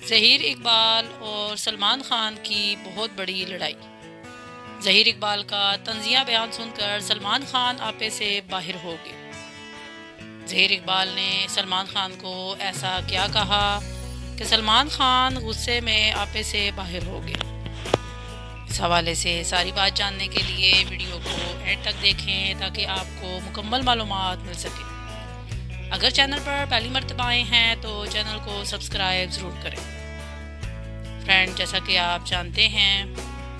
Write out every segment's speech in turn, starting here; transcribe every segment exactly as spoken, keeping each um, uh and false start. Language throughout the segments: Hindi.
ज़हीर इकबाल और सलमान खान की बहुत बड़ी लड़ाई। ज़हीर इकबाल का तंज़िया बयान सुनकर सलमान खान आपे से बाहर हो गए। ज़हीर इकबाल ने सलमान खान को ऐसा क्या कहा कि सलमान खान गुस्से में आपे से बाहर हो गए। इस हवाले से सारी बात जानने के लिए वीडियो को एंड तक देखें ताकि आपको मुकम्मल मालूमात मिल सके। अगर चैनल पर पहली मर्तबा आए हैं तो चैनल को सब्सक्राइब ज़रूर करें। फ्रेंड, जैसा कि आप जानते हैं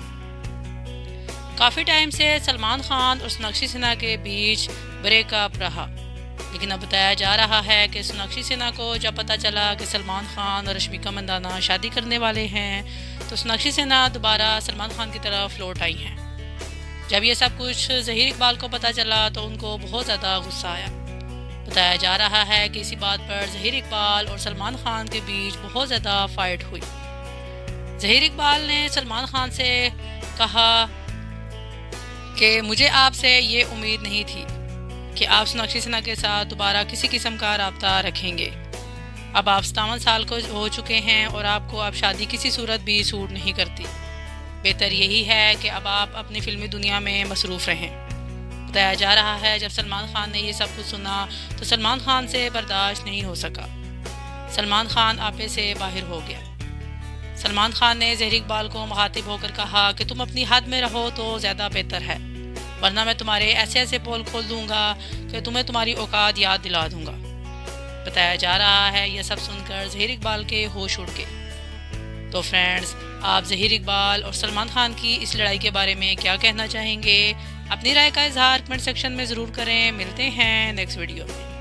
काफ़ी टाइम से सलमान खान और सोनाक्षी सिन्हा के बीच ब्रेकअप रहा, लेकिन अब बताया जा रहा है कि सोनाक्षी सिन्हा को जब पता चला कि सलमान खान और रश्मिका मंदाना शादी करने वाले हैं तो सोनाक्षी सिन्हा दोबारा सलमान खान की तरफ लौट आई हैं। जब ये सब कुछ ज़हीर इकबाल को पता चला तो उनको बहुत ज़्यादा गुस्सा आया। बताया जा रहा है कि इसी बात पर ज़हीर इकबाल और सलमान खान के बीच बहुत ज़्यादा फाइट हुई। ज़हीर इकबाल ने सलमान खान से कहा कि मुझे आपसे ये उम्मीद नहीं थी कि आप सोनाक्षी सिन्हा के साथ दोबारा किसी किस्म का राब्ता रखेंगे। अब आप सतावन साल को हो चुके हैं और आपको अब शादी किसी सूरत भी सूट नहीं करती। बेहतर यही है कि अब आप अपनी फिल्मी दुनिया में मसरूफ़ रहें। बताया जा रहा है जब सलमान खान ने ये सब कुछ सुना तो सलमान खान से बर्दाश्त नहीं हो सका। सलमान खान आपे से बाहर हो गया। सलमान खान ने ज़हीर इकबाल को मुखातिब होकर कहा कि तुम अपनी हद में रहो तो ज़्यादा बेहतर है, वरना मैं तुम्हारे ऐसे ऐसे पोल खोल दूंगा कि तुम्हें तुम्हारी औकात याद दिला दूंगा। बताया जा रहा है यह सब सुनकर ज़हीर इकबाल के होश उड़ गए। तो फ्रेंड्स, आप ज़हीर इकबाल और सलमान खान की इस लड़ाई के बारे में क्या कहना चाहेंगे? अपनी राय का इजहार कमेंट सेक्शन में ज़रूर करें। मिलते हैं नेक्स्ट वीडियो में।